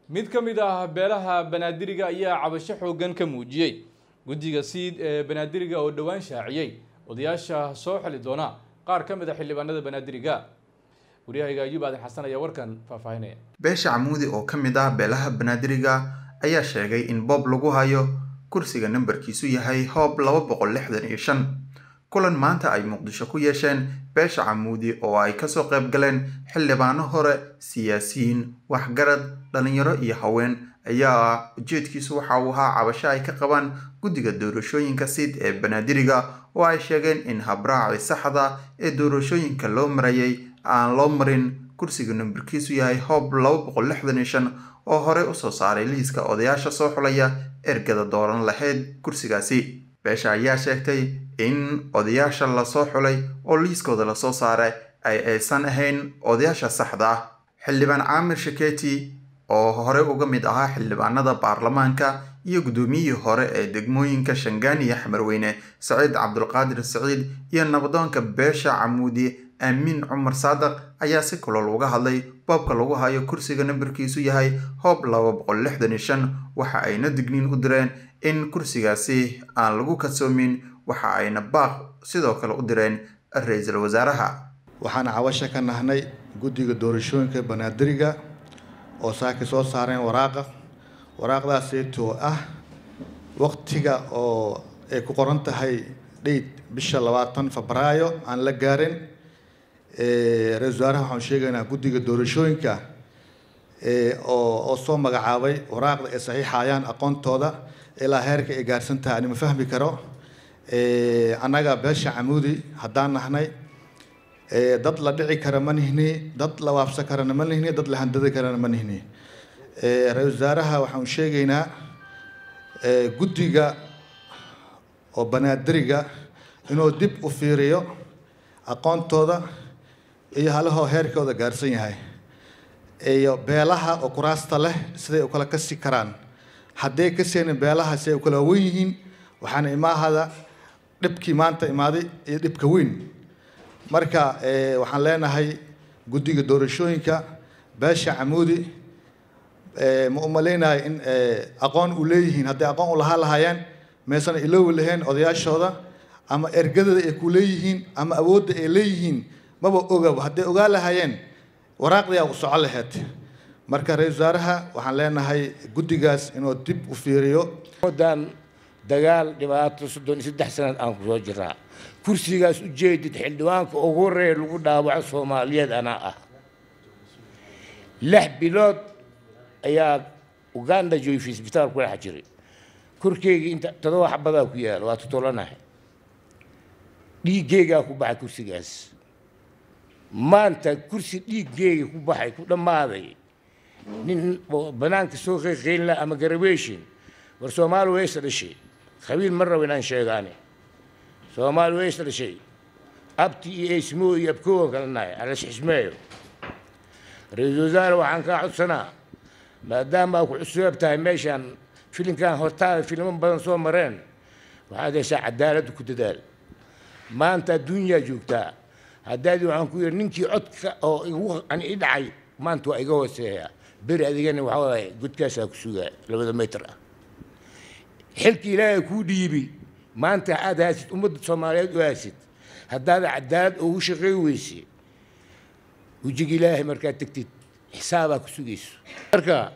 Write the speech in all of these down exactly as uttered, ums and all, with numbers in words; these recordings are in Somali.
mid ka mid ah beelaha Banaadiriga ayaa cabasho xoogan ka muujiyay guddiga siid ee Banaadiriga oo dhawaan shaaciyay odayaasha soo xili doona qaar ka mid ah xildhibaanada Banaadiriga wariyaha Ayuub Aadan Xasan ayaa warkan faahfaahinaya. Beesha Camuudi oo ka mid ah beelaha Banaadiriga ayaa sheegay in Bob lagu hayo kursiga nambarkiisu yahay hoob laba boqol lixdan iyo shan. kulan maanta ay Muqdisho ku yeesheen beesha Camuudi oo ay ka soo qayb galeen xildhibaano hore, siyaasiyiin, waxgarad, dhalinyaro iyo haween ayaa ujeedkiisu waxa uu ahaa cabasho ay ka qabaan guddiga doorashooyinka siid ee Banaadiriga oo ay sheegeen in habraaci saxda ee doorashooyinka loo marayay aan loo marin kursiga nambarkiisu yahay hoob laba boqol lixdan iyo shan oo hore u soo saaray liiska odayaasha soo xulaya ergada dooran lahayd kursigaasi. beesha ayaa sheegtay in odayaasha la soo xulay oo liiskooda la soo saaray ay aysan ahayn odayaasha saxda ah. xildhibaan Caamir Shaketi oo hore uga mid ahaa xildhibaanada baarlamaanka iyo gudoomiyihii hore ee degmooyinka Shangaan iyo Xamarweyne Saciid Cabdulqaadir Saciid iyo nabadoonka beesha Camuudi Aamin Cumar Saadaq ayaa si kulul uga hadlay boobka lagu hayo kursiga nambarkiisu yahay hoob laba boqol lixdan iyo shan waxa ayna digniin u direen in kursigaasi aan lagu kasoomin waxa ayna baaq sidoo kale u direen ra'iisul wasaaraha. waxaan cabasho ka nahnay guddiga doorashooyinka Banaadiriga oo saaka soo saareen waraaqa waraaqdaas oo ah waqtiga oo ay ku qoran tahay date bisha labaatan Febraayo aan la gaarin ee ra'iisul wasaaraha waxaan sheegaynaa guddiga doorashooyinka ee oo oo soo magacaabay waraaqda ay saxiixayaan aqoontooda ilaa heerka ay gaarsan tahay ma fahmi karo ee anaga beesha Camuudi haddaan nahnay ee dad la dhici kara ma nihni dad la waabsan kara ma nihni dad la handadi kara ma nihni ee ra'iisul wasaaraha waxaan sheegaynaa ee guddiga oo Banaadiriga inuu dib u fiiriyo aqoontooda iyo halaho heerkooda gaarsan yahay iyo beelaha oo kuraasta leh siday u kala kasi karaan haddii ka seen beelaha si ay kala weyn yihiin waxaan imaahada dhibkii maanta imaaday iyo dhibka weyn marka ee waxaan leenahay guddiga doorashooyinka beesha Camuudi ee ma umaleynay in aqoon u leeyihiin haddii aqoon u lahaa lahaayeen meesan ilaaw lahayn odayaashooda ama ergadada ay ku leeyihiin ama awoodda ay leeyihiin maba oga haddii ogaa lahaayeen waraaqdiya u socon lahayd. marka ra'iisul wasaaraha waxaan leenahay guddigaas inuu dib u fiiriyo wadan dagaal dhibaato soddon iyo saddex sano aan ku soo jiraa kursigaas u jeedid xildhibaanka ugu horeeya lagu dhaawaco Soomaaliyeed ana ah lix bilood ayaa Uganda joogay isbitaal ku xajiray kurkeyga inta todoba xabada ku yaal waa tutolanahay dhiigayga ku baxay kursigaas maanta kursi dhiigayga ku baxay ku dhamaaday nin banaanka soo qeexeen la ama graduation war Soomaali way sadashay khabiir mar raw inaan sheegaane Soomaali way sadashay abti iyo ismoo iyo abkoo kalanaay ala xismeeyo ra'iisul wasaare waxaan ka codsanaa maadaama ku cusub tahay meeshan filimkan hortaada filmo badan soo mareen waxaad heshaa cadaalad ku dadaal maanta dunya joogtaa haddaad waxaan ku yiri ninkii codka oo igu aan i dhacay maanta waa iga hooseeya bari adigana waxa waay gudkaas ku sugaa labada meter ah xilkii ilaahay ku dhiibi maanta aad haasid ummadda Soomaaliyeed u haasid haddaad cadaalad ugu shaqeey weysay وجيك إلهي مركات تكتيت حسابك سويس مركا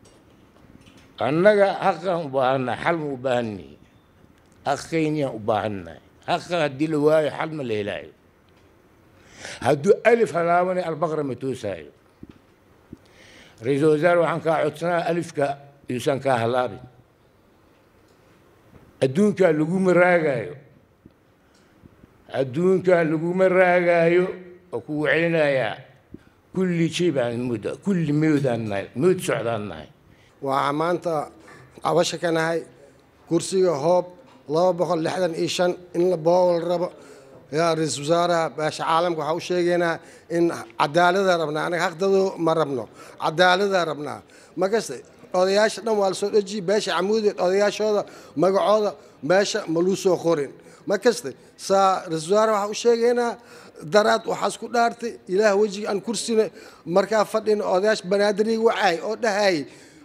أنك حقا وباهنا حلم وباهني أخيني وباهنا حقا هدي حلم الإلهي هدو ألف هلاوني البقرة متوساي رئيس وزراء وحن كا عدسنا ألف كا يسان كا هلابي أدون كا لقوم الراقايو أدون كا لقوم الراقايو وكو عينايا كل شيء بعد المدة كل ميودان ميود سعدان وعمانتا عواشا كان هاي كرسي هوب الله بقول لحدا إيشان إن الباول الربع يا رئيس وزراء باش عالم وحاول شيء إن عدالة ربنا أنا هاخده مربنا عدالة ربنا ما قصدي odayaasha dhan waa soo dhaji beesha Camuudi odayaashooda magacooda meesha maluusoo qorin ma kastay saa rasuul waxa uu sheegaynaa daraad waxa isku dhaartay ilaah wajiga aan kursina marka fadhin odayaash Banaadiriga wacay oo dhahay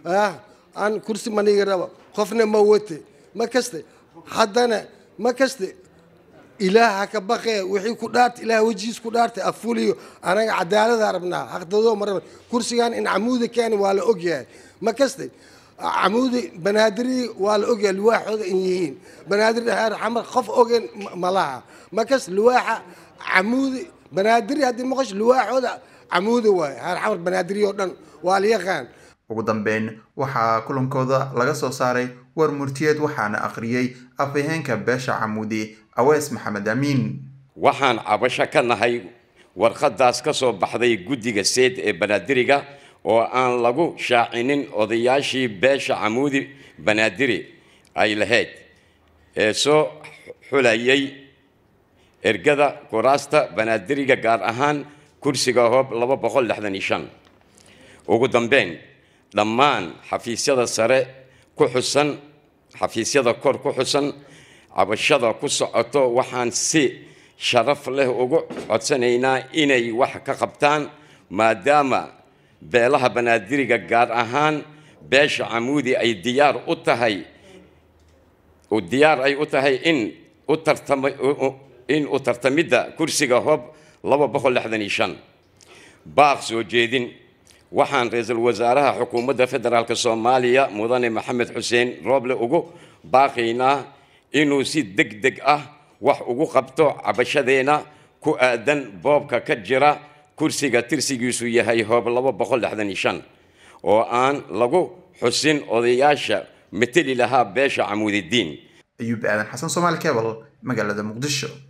ah aan kursi maniga rabo qofna ma wate ma kaste haddana ma kaste ilaaha ka baqee wixii ku dhaartay ilaah wajiis ku dhaartay afuliyo anaga cadaalada rabnaa xaqdoodo mar kursigan in camuudi keeni waa la ogyahay ma kaste camuudi banaadiri waa la ogyahay luwaaxooda in yihiin banaadir heer xamar qof ogen malaha ma kas luwaaxa camuudi banaadiri haddii maqash luwaaxooda camuudi waay heer xamar banaadiri oo dhan waa la yaqaan ugu dambeyn waxaa kulankooda laga soo saaray war murtiyeed waxaana akhriyey afhayeenka beesha camuudi awees maxamed amiin waxaan cabasho ka nahay warqadaas ka soo baxday guddiga seed ee banaadiriga oo aan lagu shaacinin odayaashii beesha camuudi banaadiri ay lahayd ee soo xulayay ergada kuraasta banaadiriga gaar ahaan kursiga hoob laba boqol lixdan iyo shan ugu dambeyn dhammaan xafiisyada sare ku xusan xafiisyada kor ku xusan cabashada ku socoto waxaan si sharaf leh ugu codsanaynaa inay wax ka qabtaan maadaama beelaha banaadiriga gaar ahaan beesha camuudi ay diyaar u tahay oo diyaar ay u tahay in u tartamo in u tartamida kursiga hoob laba boqol lixdan iyo shan baaq soo jeedin waxaan ra'iisul wasaaraha xukuumadda federaalka Soomaaliya mudane Maxamed Xuseen Rooble ugu baaqaynaa inuu si degdeg ah wax ugu qabto cabashadeena ku aadan boobka ka jira kursiga tirsigiisu yahay hoob laba boqol lixdan iyo shan oo aan lagu xusin odayaasha matali lahaa beesha camuudidiin ayuub aadan xasan Soomaali Cable magaalada Muqdisho.